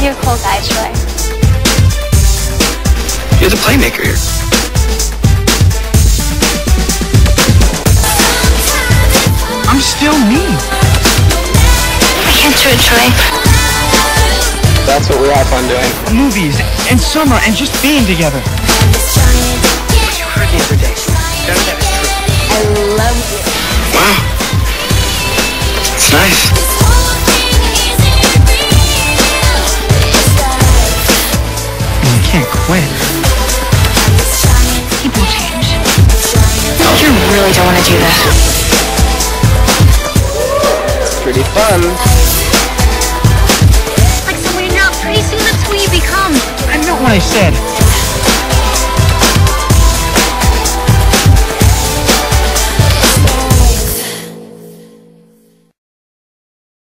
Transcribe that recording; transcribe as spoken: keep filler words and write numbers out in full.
You're a cool guy, Troy. You're the playmaker here. I'm still me. I can't do it, Troy. That's what we have fun doing. Movies and summer and just being together. What you heard the other day. None of that is true. I love you. Wow. It's nice. You can't quit. People change. You really don't want to do that. It's pretty fun. Like someone you're not, pretty soon that's who you become. I meant what I said.